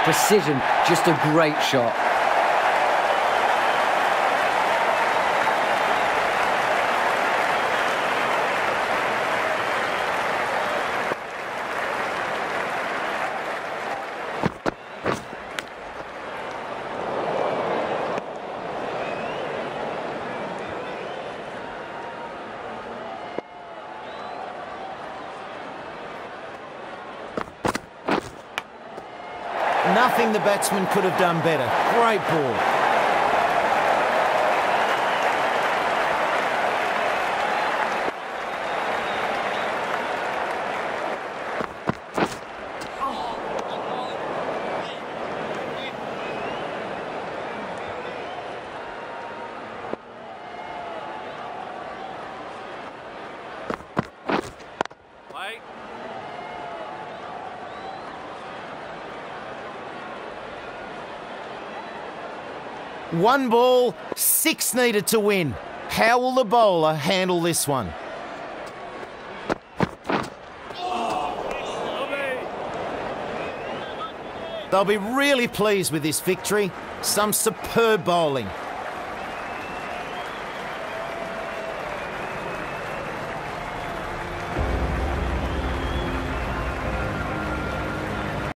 precision, just a great shot. Nothing the batsman could have done better. Great ball. One ball, 6 needed to win. How will the bowler handle this one? They'll be really pleased with this victory. Some superb bowling.